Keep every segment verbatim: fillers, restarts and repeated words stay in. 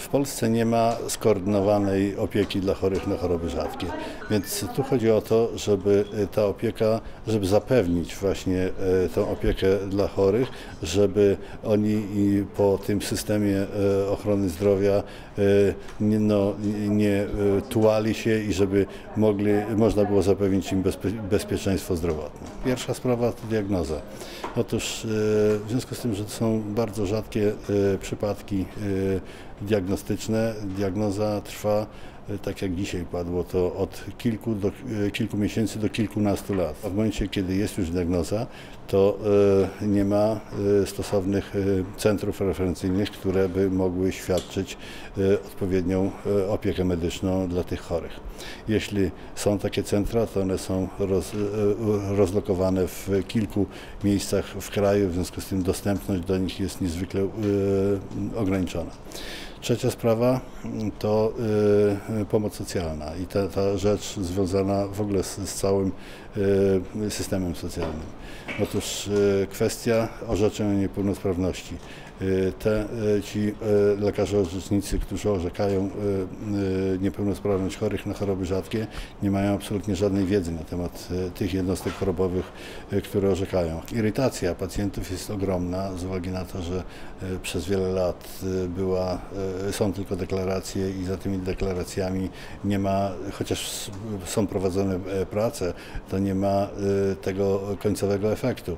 Polsce nie ma skoordynowanej opieki dla chorych na choroby rzadkie, więc tu chodzi o to, żeby ta opieka, żeby zapewnić właśnie tą opiekę dla chorych, żeby oni po tym systemie ochrony zdrowia nie, no, nie tułali się i żeby mogli, można było zapewnić im bezpie, bezpieczeństwo zdrowotne. Pierwsza sprawa to diagnoza. Otóż w związku z tym, że to są bardzo rzadkie przypadki diagnostyczne, diagnoza trwa, tak jak dzisiaj padło, to od kilku, do, kilku miesięcy do kilkunastu lat. A w momencie, kiedy jest już diagnoza, to nie ma stosownych centrów referencyjnych, które by mogły świadczyć odpowiednią opiekę medyczną dla tych chorych. Jeśli są takie centra, to one są roz, rozlokowane w kilku miejscach w kraju, w związku z tym dostępność do nich jest niezwykle ograniczona. Trzecia sprawa to y, pomoc socjalna i ta, ta rzecz związana w ogóle z, z całym y, systemem socjalnym. Otóż y, kwestia orzeczeń o niepełnosprawności. Y, te, y, ci y, lekarze orzecznicy, którzy orzekają y, y, niepełnosprawność chorych na choroby rzadkie, nie mają absolutnie żadnej wiedzy na temat y, tych jednostek chorobowych, y, które orzekają. Irytacja pacjentów jest ogromna z uwagi na to, że y, przez wiele lat y, była y, są tylko deklaracje i za tymi deklaracjami nie ma, chociaż są prowadzone prace, to nie ma tego końcowego efektu.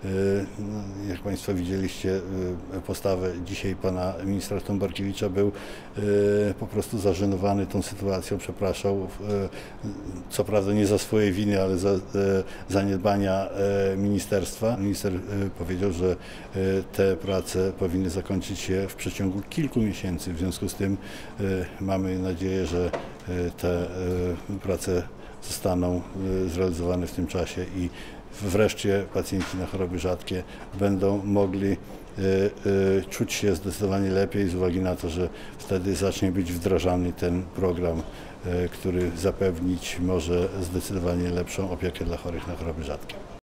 Jak Państwo widzieliście postawę dzisiaj pana ministra Tombarkiewicza, był po prostu zażenowany tą sytuacją, przepraszał, co prawda nie za swojej winy, ale za zaniedbania ministerstwa. Minister powiedział, że te prace powinny zakończyć się w przeciągu kilku miesięcy. W związku z tym mamy nadzieję, że te prace zostaną zrealizowane w tym czasie i wreszcie pacjenci na choroby rzadkie będą mogli czuć się zdecydowanie lepiej z uwagi na to, że wtedy zacznie być wdrażany ten program, który zapewnić może zdecydowanie lepszą opiekę dla chorych na choroby rzadkie.